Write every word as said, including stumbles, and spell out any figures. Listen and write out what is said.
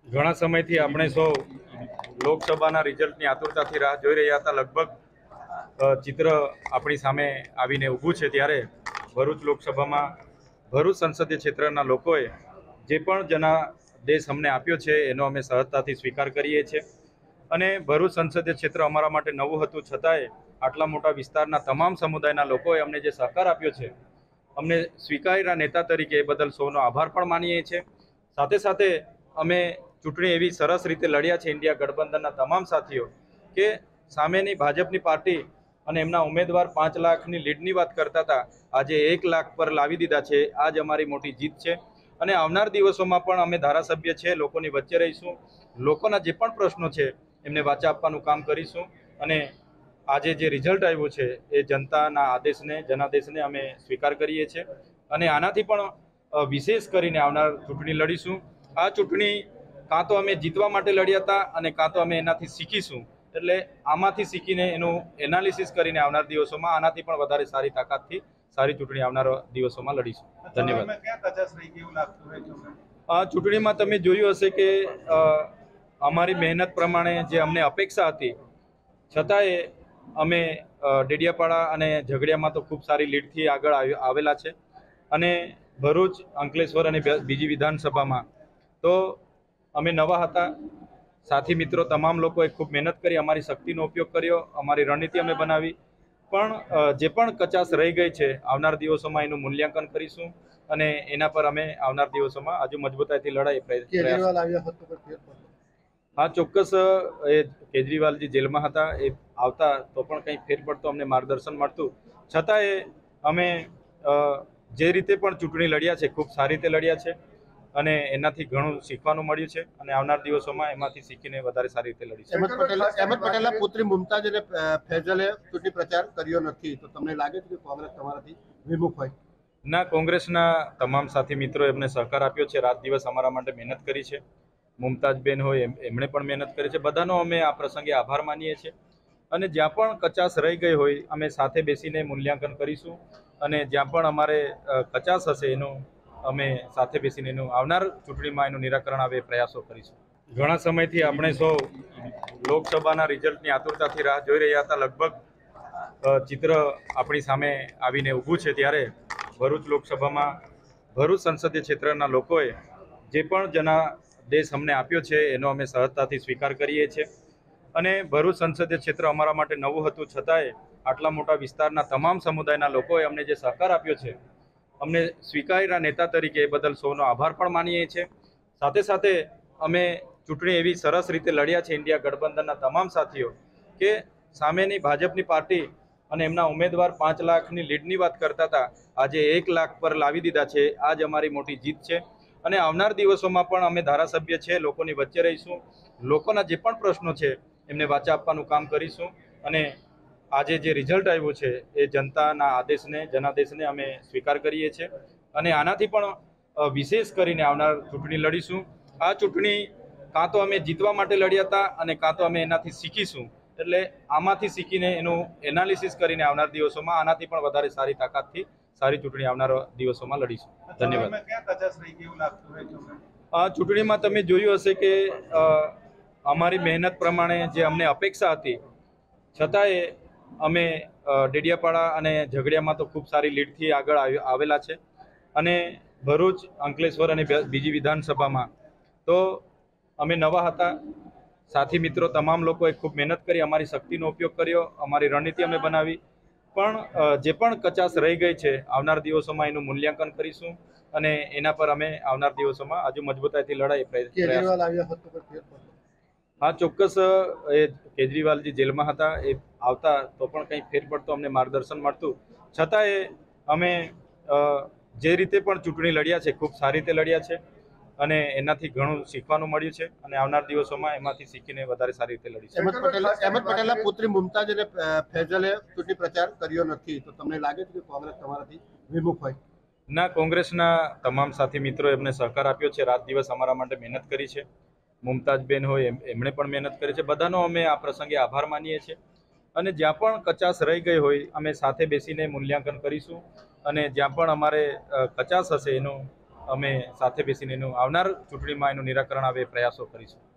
ઘણા સમયથી આપણે સૌ લોકસભાના રિઝલ્ટની આતુરતાથી રાહ જોઈ રહ્યા હતા। લગભગ ચિત્ર આપણી સામે આવીને ઊભું છે ત્યારે ભરૂચ લોકસભામાં ભરૂચ સંસદીય ક્ષેત્રના લોકોએ જે પણ જનાદેશ અમને આપ્યો છે એનો અમે સહજતાથી સ્વીકાર કરીએ છીએ અને ભરૂચ સંસદીય ક્ષેત્ર અમારા માટે નવું હતું છતાંય આટલા મોટા વિસ્તારના તમામ સમુદાયના લોકોએ અમને જે સહકાર આપ્યો છે અમને સ્વીકાર્યા નેતા તરીકે એ બદલ સૌનો આભાર પણ માનીએ છીએ। સાથે સાથે અમે ચૂંટણી એવી સરસ રીતે લડ્યા છે ઇન્ડિયા ગઠબંધનના તમામ સાથીઓ કે સામેની ભાજપની પાર્ટી અને એમના ઉમેદવાર પાંચ લાખની લીડની વાત કરતા હતા, આજે એક લાખ પર લાવી દીધા છે। આ જ અમારી મોટી જીત છે અને આવનાર દિવસોમાં પણ અમે ધારાસભ્ય છે લોકોની વચ્ચે રહીશું, લોકોના જે પણ પ્રશ્નો છે એમને વાચા આપવાનું કામ કરીશું અને આજે જે રિઝલ્ટ આવ્યું છે એ જનતાના આદેશને જનાદેશને અમે સ્વીકાર કરીએ છીએ અને આનાથી પણ વિશેષ કરીને આવનાર ચૂંટણી લડીશું। આ ચૂંટણી કાં તો અમે જીતવા માટે લડ્યા હતા અને કાં તો અમે એનાથી શીખીશું, એટલે આમાંથી શીખીને એનું એનાલિસિસ કરીને આવનાર દિવસોમાં આનાથી પણ વધારે સારી તાકાતથી સારી ચૂંટણી આવનાર દિવસોમાં લડીશું। ધન્યવાદ। આ ચૂંટણીમાં તમે જોયું હશે કે અમારી મહેનત પ્રમાણે જે અમને અપેક્ષા હતી છતાંય અમે ડેડિયાપાડા અને ઝઘડિયામાં તો ખૂબ સારી લીડથી આગળ આવેલા છે અને ભરૂચ, અંકલેશ્વર અને બીજી વિધાનસભામાં તો અમે નવા હતા, સાથી મિત્રો તમામ લોકોએ ખૂબ મહેનત કરી, અમારી શક્તિનો ઉપયોગ કર્યો, અમારી રણનીતિ અમે બનાવી, પણ જે પણ કચાશ રહી ગઈ છે આવનાર દિવસોમાં એનું મૂલ્યાંકન કરીશું અને એના પર અમે આવનાર દિવસોમાં હજુ મજબૂતાઈથી લડાઈ પ્રયાસ। હા, ચોક્કસ એ કેજરીવાલજી જેલમાં હતા, એ આવતા તો પણ કંઈ ફેર પડતો અમને માર્ગદર્શન મળતું, છતાંય અમે જે રીતે પણ ચૂંટણી લડ્યા છે ખૂબ સારી રીતે લડ્યા છે અને એનાથી ઘણું શીખવાનું મળ્યું છે અને આવનાર દિવસોમાં એમાંથી શીખીને વધારે સારી રીતે લડીશું। અહેમદ પટેલ અહેમદ પટેલના પુત્રી મુમતાઝ અને ફૈઝલે ચૂંટણી પ્રચાર કર્યો નથી, તો તમને લાગે છે કે કોંગ્રેસ તમારાથી વિમુખ હોય? ના, કોંગ્રેસના તમામ સાથી મિત્રો એમને સહકાર આપ્યો છે, રાત દિવસ અમારા માટે મહેનત કરી છે। મુમતાઝબેન હોય એમણે પણ મહેનત કરી છે, બધાનો અમે આ પ્રસંગે આભાર માનીએ છીએ અને જ્યાં પણ કચાશ રહી ગઈ હોય અમે સાથે બેસીને મૂલ્યાંકન કરીશું અને જ્યાં પણ અમારે કચાશ હશે એનું અમે સાથે બેસીને એનું આવનાર ચૂંટણીમાં એનું નિરાકરણ આવે પ્રયાસો કરીશું। ઘણા સમયથી આપણે સૌ લોકસભાના રિઝલ્ટની આતુરતાથી રાહ જોઈ રહ્યા હતા। લગભગ ચિત્ર આપણી સામે આવીને ઊભું છે ત્યારે ભરૂચ લોકસભામાં ભરૂચ સંસદીય ક્ષેત્રના લોકોએ જે પણ જનાદેશ અમને આપ્યો છે એનો અમે સહજતાથી સ્વીકાર કરીએ છીએ અને ભરૂચ સંસદીય ક્ષેત્ર અમારા માટે નવું હતું છતાંય આટલા મોટા વિસ્તારના તમામ સમુદાયના લોકોએ અમને જે સહકાર આપ્યો છે અમને સ્વીકાર્યા નેતા તરીકે એ બદલ સૌનો આભાર પણ માનીએ છીએ। સાથે સાથે અમે ચૂંટણી એવી સરસ રીતે લડ્યા છે ઇન્ડિયા ગઠબંધનના તમામ સાથીઓ કે સામેની ભાજપની પાર્ટી અને એમના ઉમેદવાર પાંચ લાખની લીડની વાત કરતા હતા, આજે એક લાખ પર લાવી દીધા છે। આ જ અમારી મોટી જીત છે અને આવનાર દિવસોમાં પણ અમે ધારાસભ્ય છે લોકોની વચ્ચે રહીશું, લોકોના જે પણ પ્રશ્નો છે એમને વાચા આપવાનું કામ કરીશું અને આજે જે રિઝલ્ટ આવ્યું છે એ જનતાના આદેશને જનાદેશને અમે સ્વીકાર કરીએ છીએ અને આનાથી પણ વિશેષ કરીને આવનાર ચૂંટણી લડીશું। આ ચૂંટણી કાં તો અમે જીતવા માટે લડ્યા હતા અને કાં તો અમે એનાથી શીખીશું, એટલે આમાંથી શીખીને એનું એનાલિસિસ કરીને આવનાર દિવસોમાં આનાથી પણ વધારે સારી તાકાતથી સારી ચૂંટણી આવનાર દિવસોમાં લડીશું। ધન્યવાદ। આ ચૂંટણીમાં તમે જોયું હશે કે અમારી મહેનત પ્રમાણે જે અમને અપેક્ષા હતી છતાંય અમે ડેડિયાપાડા અને ઝઘડિયામાં તો ખૂબ સારી લીડથી આગળ આવેલા છે અને ભરૂચ, અંકલેશ્વર અને બીજી વિધાનસભામાં તો અમે નવા હતા, સાથી મિત્રો તમામ લોકોએ ખૂબ મહેનત કરી, અમારી શક્તિનો ઉપયોગ કર્યો, અમારી રણનીતિ અમે બનાવી, પણ જે પણ કચાશ રહી ગઈ છે આવનાર દિવસોમાં એનું મૂલ્યાંકન કરીશું અને એના પર અમે આવનાર દિવસોમાં હજુ મજબૂતાઈથી લડાઈ પ્રયાસ। હા, ચોક્કસ એ કેજરીવાલજી જેલમાં હતા, એ આવતા તો પણ કંઈ ફેર પડતો અમને માર્ગદર્શન મળતું, છતાંય અમે જે રીતે પણ ચૂંટણી લડ્યા છે ખૂબ સારી રીતે લડ્યા છે અને એનાથી ઘણું શીખવાનું મળ્યું છે અને આવનાર દિવસોમાં એમાંથી શીખીને વધારે સારી રીતે લડીશું। અહેમદ પટેલ અહેમદ પટેલના પુત્રી મુમતાઝ અને ફૈઝલે ચૂંટણી પ્રચાર કર્યો નથી, તો તમને લાગે છે કે કોંગ્રેસ તમારાથી વિમુખ હોય? ના, કોંગ્રેસના તમામ સાથી મિત્રો એમને સહકાર આપ્યો છે, રાત દિવસ અમારા માટે મહેનત કરી છે। મુમતાઝબેન હોય એમણે પણ મહેનત કરી છે, બધાનો અમે આ પ્રસંગે આભાર માનીએ છીએ અને જ્યાં પણ કચાશ રહી ગઈ હોય અમે સાથે બેસીને મૂલ્યાંકન કરીશું અને જ્યાં પણ અમારે કચાશ હશે એનું અમે સાથે બેસીને એનું આવનાર ચૂંટણીમાં એનું નિરાકરણ આવે એ પ્રયાસો કરીશું.